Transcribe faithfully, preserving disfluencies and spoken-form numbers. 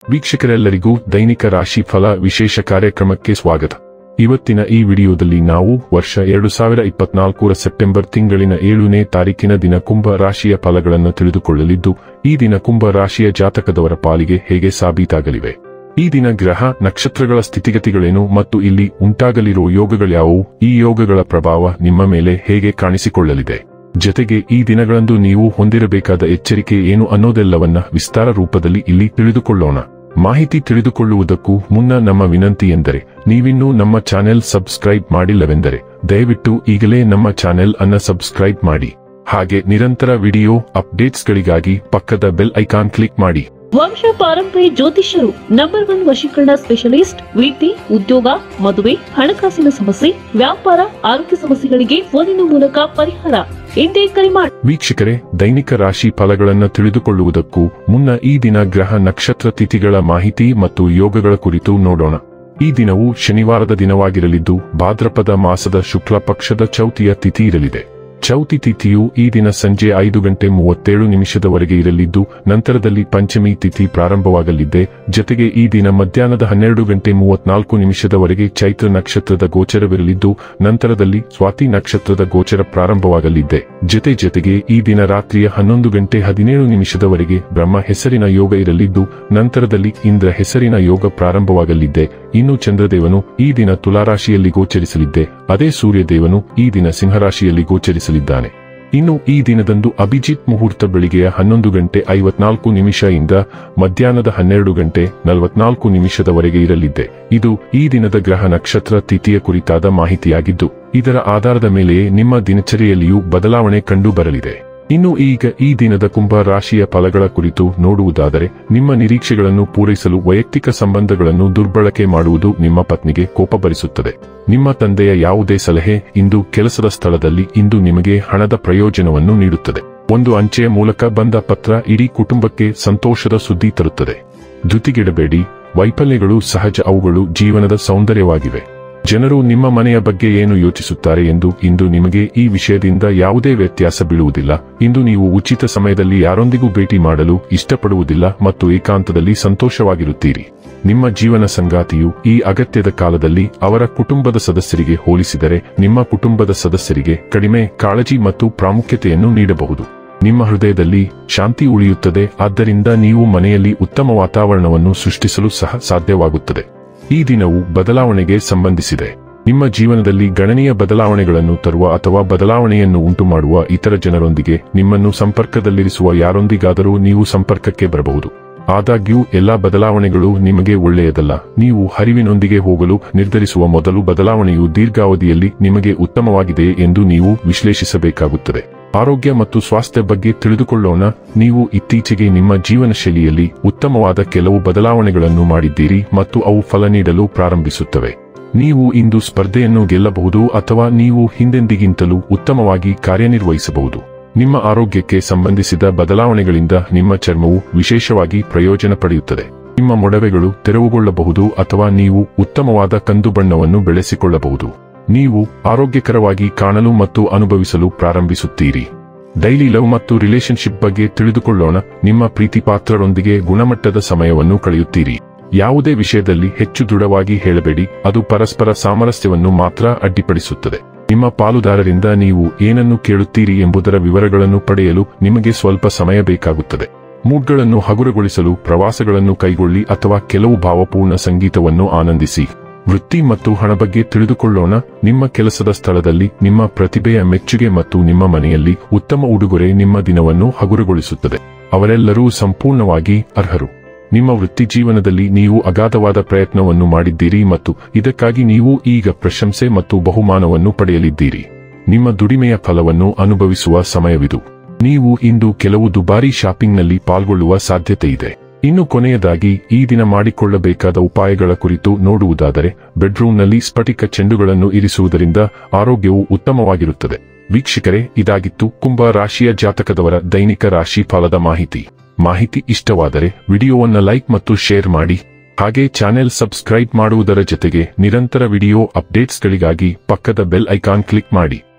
ವೀಕ್ಷಕರೆಲ್ಲರಿಗೂ ದೈನಿಕ ರಾಶಿ ಫಲ ವಿಶೇಷ ಕಾರ್ಯಕ್ರಮಕ್ಕೆ ಸ್ವಾಗತ. ಇವತ್ತಿನ ಈ ವಿಡಿಯೋದಲ್ಲಿ ನಾವು ವರ್ಷ ಎರಡು ಸಾವಿರ ಇಪ್ಪತ್ನಾಲ್ಕರ ಸೆಪ್ಟೆಂಬರ್ ತಿಂಗಳಿನ ಏಳನೇ ತಾರೀಕಿನ ದಿನ ಕುಂಭ ರಾಶಿಯ ಫಲಗಳನ್ನು ತಿಳಿದುಕೊಳ್ಳಲಿದ್ದು, ಈ ದಿನ ಕುಂಭ ರಾಶಿಯ ಜಾತಕದವರ ಪಾಲಿಗೆ ಹೇಗೆ ಸಾಬೀತಾಗಲಿವೆ, ಈ ದಿನ ಗ್ರಹ ನಕ್ಷತ್ರಗಳ ಸ್ಥಿತಿಗತಿಗಳೇನು ಮತ್ತು ಇಲ್ಲಿ ಉಂಟಾಗಲಿರುವ ಯೋಗಗಳ್ಯಾವುವು, ಈ ಯೋಗಗಳ ಪ್ರಭಾವ ನಿಮ್ಮ ಮೇಲೆ ಹೇಗೆ ಕಾಣಿಸಿಕೊಳ್ಳಲಿದೆ, ಜೊತೆಗೆ ಈ ದಿನಗಳಂದು ನೀವು ಹೊಂದಿರಬೇಕಾದ ಎಚ್ಚರಿಕೆ ಏನು ಅನ್ನೋದೆಲ್ಲವನ್ನ ವಿಸ್ತಾರ ರೂಪದಲ್ಲಿ ಇಲ್ಲಿ ತಿಳಿದುಕೊಳ್ಳೋಣ. ಮಾಹಿತಿ ತಿಳಿದುಕೊಳ್ಳುವುದಕ್ಕೂ ಮುನ್ನ ನಮ್ಮ ವಿನಂತಿ ಎಂದರೆ, ನೀವಿನ್ನೂ ನಮ್ಮ ಚಾನೆಲ್ ಸಬ್ಸ್ಕ್ರೈಬ್ ಮಾಡಿಲ್ಲವೆಂದರೆ ದಯವಿಟ್ಟು ಈಗಲೇ ನಮ್ಮ ಚಾನೆಲ್ ಅನ್ನ ಸಬ್ಸ್ಕ್ರೈಬ್ ಮಾಡಿ. ಹಾಗೆ ನಿರಂತರ ವಿಡಿಯೋ ಅಪ್ಡೇಟ್ಸ್ಗಳಿಗಾಗಿ ಪಕ್ಕದ ಬೆಲ್ ಐಕಾನ್ ಕ್ಲಿಕ್ ಮಾಡಿ. ವಂಶ ಪಾರಂಪರ್ಯ ಜ್ಯೋತಿಷ್ಯರು ನಂಬರ್ ಒನ್ ವಶೀಕರಣ ಸ್ಪೆಷಲಿಸ್ಟ್. ವೃತ್ತಿ, ಉದ್ಯೋಗ, ಮದುವೆ, ಹಣಕಾಸಿನ ಸಮಸ್ಯೆ, ವ್ಯಾಪಾರ, ಆರೋಗ್ಯ ಸಮಸ್ಯೆಗಳಿಗೆ ಫೋನಿನ ಮೂಲಕ ಪರಿಹಾರ. ಇಂದೇ ಕರೆ ಮಾಡಿ. ವೀಕ್ಷಕರೇ, ದೈನಿಕ ರಾಶಿ ಫಲಗಳನ್ನು ತಿಳಿದುಕೊಳ್ಳುವುದಕ್ಕೂ ಮುನ್ನ ಈ ದಿನ ಗ್ರಹ ನಕ್ಷತ್ರ ತಿಥಿಗಳ ಮಾಹಿತಿ ಮತ್ತು ಯೋಗಗಳ ಕುರಿತು ನೋಡೋಣ. ಈ ದಿನವು ಶನಿವಾರದ ದಿನವಾಗಿರಲಿದ್ದು, ಭಾದ್ರಪದ ಮಾಸದ ಶುಕ್ಲ ಪಕ್ಷದ ಚೌತಿಯ ತಿಥಿ ಇರಲಿದೆ. ಚೌತಿ ತಿಥಿಯು ಈ ದಿನ ಸಂಜೆ ಐದು ಗಂಟೆ ಮೂವತ್ತೇಳು ನಿಮಿಷದವರೆಗೆ ಇರಲಿದ್ದು, ನಂತರದಲ್ಲಿ ಪಂಚಮಿ ತಿಥಿ ಪ್ರಾರಂಭವಾಗಲಿದೆ. ಜೊತೆಗೆ ಈ ದಿನ ಮಧ್ಯಾಹ್ನದ ಹನ್ನೆರಡು ಗಂಟೆ ಮೂವತ್ನಾಲ್ಕು ನಿಮಿಷದವರೆಗೆ ಚೈತ್ರ ನಕ್ಷತ್ರದ ಗೋಚರವಿರಲಿದ್ದು, ನಂತರದಲ್ಲಿ ಸ್ವಾತಿ ನಕ್ಷತ್ರದ ಗೋಚರ ಪ್ರಾರಂಭವಾಗಲಿದೆ. ಜೊತೆ ಜೊತೆಗೆ ಈ ದಿನ ರಾತ್ರಿಯ ಹನ್ನೊಂದು ಗಂಟೆ ಹದಿನೇಳು ನಿಮಿಷದವರೆಗೆ ಬ್ರಹ್ಮ ಹೆಸರಿನ ಯೋಗ ಇರಲಿದ್ದು, ನಂತರದಲ್ಲಿ ಇಂದ್ರ ಹೆಸರಿನ ಯೋಗ ಪ್ರಾರಂಭವಾಗಲಿದೆ. ಇನ್ನು ಚಂದ್ರದೇವನು ಈ ದಿನ ತುಲಾರಾಶಿಯಲ್ಲಿ ಗೋಚರಿಸಲಿದ್ದೆ, ಅದೇ ಸೂರ್ಯದೇವನು ಈ ದಿನ ಸಿಂಹರಾಶಿಯಲ್ಲಿ ಗೋಚರಿಸಲಿದ್ದಾನೆ. ಇನ್ನು ಈ ದಿನದಂದು ಅಭಿಜಿತ್ ಮುಹೂರ್ತ ಬೆಳಿಗ್ಗೆಯ ಹನ್ನೊಂದು ಗಂಟೆ ಐವತ್ನಾಲ್ಕು ನಿಮಿಷ ಇಂದ ಮಧ್ಯಾಹ್ನದ ಹನ್ನೆರಡು ಗಂಟೆ ನಲವತ್ನಾಲ್ಕು ನಿಮಿಷದವರೆಗೆ ಇರಲಿದೆ. ಇದು ಈ ದಿನದ ಗ್ರಹ ನಕ್ಷತ್ರ ತಿಥಿಯ ಕುರಿತಾದ ಮಾಹಿತಿಯಾಗಿದ್ದು, ಇದರ ಆಧಾರದ ಮೇಲೆಯೇ ನಿಮ್ಮ ದಿನಚರಿಯಲ್ಲಿಯೂ ಬದಲಾವಣೆ ಕಂಡು ಬರಲಿದೆ. ಇನ್ನು ಈಗ ಈ ದಿನದ ಕುಂಭ ರಾಶಿಯ ಫಲಗಳ ಕುರಿತು ನೋಡುವುದಾದರೆ, ನಿಮ್ಮ ನಿರೀಕ್ಷೆಗಳನ್ನು ಪೂರೈಸಲು ವೈಯಕ್ತಿಕ ಸಂಬಂಧಗಳನ್ನು ದುರ್ಬಳಕೆ ಮಾಡುವುದು ನಿಮ್ಮ ಪತ್ನಿಗೆ ಕೋಪ ಬರಿಸುತ್ತದೆ. ನಿಮ್ಮ ತಂದೆಯ ಯಾವುದೇ ಸಲಹೆ ಇಂದು ಕೆಲಸದ ಸ್ಥಳದಲ್ಲಿ ಇಂದು ನಿಮಗೆ ಹಣದ ಪ್ರಯೋಜನವನ್ನು ನೀಡುತ್ತದೆ. ಒಂದು ಅಂಚೆಯ ಮೂಲಕ ಬಂದ ಪತ್ರ ಇಡೀ ಕುಟುಂಬಕ್ಕೆ ಸಂತೋಷದ ಸುದ್ದಿ ತರುತ್ತದೆ. ಧೃತಿಗೆಡಬೇಡಿ, ವೈಫಲ್ಯಗಳು ಸಹಜ, ಅವುಗಳು ಜೀವನದ ಸೌಂದರ್ಯವಾಗಿವೆ. ಜನರು ನಿಮ್ಮ ಮನೆಯ ಬಗ್ಗೆ ಏನು ಯೋಚಿಸುತ್ತಾರೆ ಎಂದು ಇಂದು ನಿಮಗೆ ಈ ವಿಷಯದಿಂದ ಯಾವುದೇ ವ್ಯತ್ಯಾಸ ಬೀಳುವುದಿಲ್ಲ. ಇಂದು ನೀವು ಉಚಿತ ಸಮಯದಲ್ಲಿ ಯಾರೊಂದಿಗೂ ಭೇಟಿ ಮಾಡಲು ಇಷ್ಟಪಡುವುದಿಲ್ಲ ಮತ್ತು ಏಕಾಂತದಲ್ಲಿ ಸಂತೋಷವಾಗಿರುತ್ತೀರಿ. ನಿಮ್ಮ ಜೀವನ ಸಂಗಾತಿಯು ಈ ಅಗತ್ಯದ ಕಾಲದಲ್ಲಿ ಅವರ ಕುಟುಂಬದ ಸದಸ್ಯರಿಗೆ ಹೋಲಿಸಿದರೆ ನಿಮ್ಮ ಕುಟುಂಬದ ಸದಸ್ಯರಿಗೆ ಕಡಿಮೆ ಕಾಳಜಿ ಮತ್ತು ಪ್ರಾಮುಖ್ಯತೆಯನ್ನು ನೀಡಬಹುದು. ನಿಮ್ಮ ಹೃದಯದಲ್ಲಿ ಶಾಂತಿ ಉಳಿಯುತ್ತದೆ, ಆದ್ದರಿಂದ ನೀವು ಮನೆಯಲ್ಲಿ ಉತ್ತಮ ವಾತಾವರಣವನ್ನು ಸೃಷ್ಟಿಸಲು ಸಹ ಸಾಧ್ಯವಾಗುತ್ತದೆ. ಈ ದಿನವು ಬದಲಾವಣೆಗೆ ಸಂಬಂಧಿಸಿದೆ. ನಿಮ್ಮ ಜೀವನದಲ್ಲಿ ಗಣನೀಯ ಬದಲಾವಣೆಗಳನ್ನು ತರುವ ಅಥವಾ ಬದಲಾವಣೆಯನ್ನು ಉಂಟುಮಾಡುವ ಇತರ ಜನರೊಂದಿಗೆ ನಿಮ್ಮನ್ನು ಸಂಪರ್ಕದಲ್ಲಿರಿಸುವ ಯಾರೊಂದಿಗಾದರೂ ನೀವು ಸಂಪರ್ಕಕ್ಕೆ ಬರಬಹುದು. ಆದಾಗ್ಯೂ ಎಲ್ಲಾ ಬದಲಾವಣೆಗಳು ನಿಮಗೆ ಒಳ್ಳೆಯದಲ್ಲ. ನೀವು ಹರಿವಿನೊಂದಿಗೆ ಹೋಗಲು ನಿರ್ಧರಿಸುವ ಮೊದಲು ಬದಲಾವಣೆಯು ದೀರ್ಘಾವಧಿಯಲ್ಲಿ ನಿಮಗೆ ಉತ್ತಮವಾಗಿದೆಯೇ ಎಂದು ನೀವು ವಿಶ್ಲೇಷಿಸಬೇಕಾಗುತ್ತದೆ. ಆರೋಗ್ಯ ಮತ್ತು ಸ್ವಾಸ್ಥ್ಯ ಬಗ್ಗೆ ತಿಳಿದುಕೊಳ್ಳೋಣ. ನೀವು ಇತ್ತೀಚೆಗೆ ನಿಮ್ಮ ಜೀವನ ಶೈಲಿಯಲ್ಲಿ ಉತ್ತಮವಾದ ಕೆಲವು ಬದಲಾವಣೆಗಳನ್ನು ಮಾಡಿದ್ದೀರಿ ಮತ್ತು ಅವು ಫಲ ನೀಡಲು ಪ್ರಾರಂಭಿಸುತ್ತವೆ. ನೀವು ಇಂದು ಸ್ಪರ್ಧೆಯನ್ನು ಗೆಲ್ಲಬಹುದು ಅಥವಾ ನೀವು ಹಿಂದೆಂದಿಗಿಂತಲೂ ಉತ್ತಮವಾಗಿ ಕಾರ್ಯನಿರ್ವಹಿಸಬಹುದು. ನಿಮ್ಮ ಆರೋಗ್ಯಕ್ಕೆ ಸಂಬಂಧಿಸಿದ ಬದಲಾವಣೆಗಳಿಂದ ನಿಮ್ಮ ಚರ್ಮವು ವಿಶೇಷವಾಗಿ ಪ್ರಯೋಜನ ಪಡೆಯುತ್ತದೆ. ನಿಮ್ಮ ಮೊಡವೆಗಳು ತೆರವುಗೊಳ್ಳಬಹುದು ಅಥವಾ ನೀವು ಉತ್ತಮವಾದ ಕಂದು ಬಣ್ಣವನ್ನು ಬೆಳೆಸಿಕೊಳ್ಳಬಹುದು. ನೀವು ಆರೋಗ್ಯಕರವಾಗಿ ಕಾಣಲು ಮತ್ತು ಅನುಭವಿಸಲು ಪ್ರಾರಂಭಿಸುತ್ತೀರಿ. ಡೈಲಿ ಲವ್ ಮತ್ತು ರಿಲೇಶನ್ಶಿಪ್ ಬಗ್ಗೆ ತಿಳಿದುಕೊಳ್ಳೋಣ. ನಿಮ್ಮ ಪ್ರೀತಿಪಾತ್ರರೊಂದಿಗೆ ಗುಣಮಟ್ಟದ ಸಮಯವನ್ನು ಕಳೆಯುತ್ತೀರಿ. ಯಾವುದೇ ವಿಷಯದಲ್ಲಿ ಹೆಚ್ಚು ದೃಢವಾಗಿ ಹೇಳಬೇಡಿ, ಅದು ಪರಸ್ಪರ ಸಾಮರಸ್ಯವನ್ನು ಮಾತ್ರ ಅಡ್ಡಿಪಡಿಸುತ್ತದೆ. ನಿಮ್ಮ ಪಾಲುದಾರರಿಂದ ನೀವು ಏನನ್ನು ಕೇಳುತ್ತೀರಿ ಎಂಬುದರ ವಿವರಗಳನ್ನು ಪಡೆಯಲು ನಿಮಗೆ ಸ್ವಲ್ಪ ಸಮಯ ಬೇಕಾಗುತ್ತದೆ. ಮೂಡ್ಗಳನ್ನು ಹಗುರಗೊಳಿಸಲು ಪ್ರವಾಸಗಳನ್ನು ಕೈಗೊಳ್ಳಿ ಅಥವಾ ಕೆಲವು ಭಾವಪೂರ್ಣ ಸಂಗೀತವನ್ನು ಆನಂದಿಸಿ. ವೃತ್ತಿ ಮತ್ತು ಹಣ ಬಗ್ಗೆ ತಿಳಿದುಕೊಳ್ಳೋಣ. ನಿಮ್ಮ ಕೆಲಸದ ಸ್ಥಳದಲ್ಲಿ ನಿಮ್ಮ ಪ್ರತಿಭೆಯ ಮೆಚ್ಚುಗೆ ಮತ್ತು ನಿಮ್ಮ ಮನೆಯಲ್ಲಿ ಉತ್ತಮ ಉಡುಗೊರೆ ನಿಮ್ಮ ದಿನವನ್ನು ಹಗುರಗೊಳಿಸುತ್ತದೆ. ಅವರೆಲ್ಲರೂ ಸಂಪೂರ್ಣವಾಗಿ ಅರ್ಹರು. ನಿಮ್ಮ ವೃತ್ತಿ ಜೀವನದಲ್ಲಿ ನೀವು ಅಗಾಧವಾದ ಪ್ರಯತ್ನವನ್ನು ಮಾಡಿದ್ದೀರಿ ಮತ್ತು ಇದಕ್ಕಾಗಿ ನೀವು ಈಗ ಪ್ರಶಂಸೆ ಮತ್ತು ಬಹುಮಾನವನ್ನು ಪಡೆಯಲಿದ್ದೀರಿ. ನಿಮ್ಮ ದುಡಿಮೆಯ ಫಲವನ್ನು ಅನುಭವಿಸುವ ಸಮಯವಿದು. ನೀವು ಇಂದು ಕೆಲವು ದುಬಾರಿ ಶಾಪಿಂಗ್ನಲ್ಲಿ ಪಾಲ್ಗೊಳ್ಳುವ ಸಾಧ್ಯತೆಯಿದೆ. ಇನ್ನು ಕೊನೆಯದಾಗಿ ಈ ದಿನ ಮಾಡಿಕೊಳ್ಳಬೇಕಾದ ಉಪಾಯಗಳ ಕುರಿತು ನೋಡುವುದಾದರೆ, ಬೆಡ್ರೂಮ್ನಲ್ಲಿ ಸ್ಫಟಿಕ ಚೆಂಡುಗಳನ್ನು ಇರಿಸುವುದರಿಂದ ಆರೋಗ್ಯವು ಉತ್ತಮವಾಗಿರುತ್ತದೆ. ವೀಕ್ಷಕರೇ, ಇದಾಗಿತ್ತು ಕುಂಭ ರಾಶಿಯ ಜಾತಕದವರ ದೈನಿಕ ರಾಶಿ ಫಲದ ಮಾಹಿತಿ. ಮಾಹಿತಿ ಇಷ್ಟವಾದರೆ ವಿಡಿಯೋವನ್ನು ಲೈಕ್ ಮತ್ತು ಶೇರ್ ಮಾಡಿ. ಹಾಗೆ ಚಾನೆಲ್ ಸಬ್ಸ್ಕ್ರೈಬ್ ಮಾಡುವುದರ ಜೊತೆಗೆ ನಿರಂತರ ವಿಡಿಯೋ ಅಪ್ಡೇಟ್ಸ್ಗಳಿಗಾಗಿ ಪಕ್ಕದ ಬೆಲ್ ಐಕಾನ್ ಕ್ಲಿಕ್ ಮಾಡಿ.